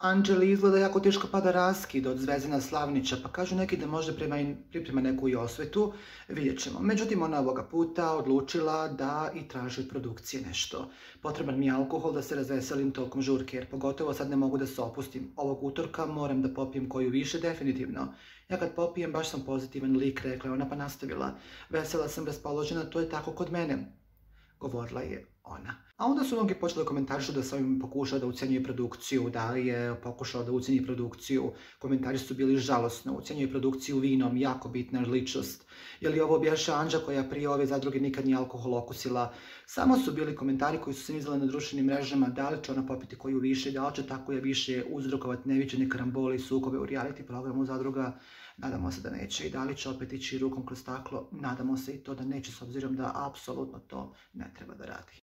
Anđeli izgleda jako teško pada raskid od Zvezdana Slavnića, pa kažu neki da možda priprema neku i osvetu, vidjet ćemo. Međutim, ona ovoga puta odlučila da i traži od produkcije nešto. Potreban mi je alkohol da se razveselim tokom žurke, jer pogotovo sad ne mogu da se opustim. Ovog utorka moram da popijem koju više, definitivno. Ja kad popijem, baš sam pozitivan lik, rekla je ona, pa nastavila. Vesela sam, raspoložena, to je tako kod mene, govorila je ona. A onda su mnogi počeli komentarišu da sam im pokušao da ucenjuje produkciju, da li je pokušao da ucenji produkciju. Komentari su bili žalosno, ucenjuje produkciju vinom, jako bitna ličnost. Je li ovo bješe Anđa koja prije ove zadruge nikad nije alkohol okusila? Samo su bili komentari koji su se nizali na društvenim mrežama, da li će ona popiti koju više, da li će tako je više uzrokovati neviđene karambole i sukobe u reality programu zadruga. Nadamo se da neće. I da li će opet ići rukom kroz staklo? Nadamo se i to da neće, s obzirom da apsolutno to ne treba da radi.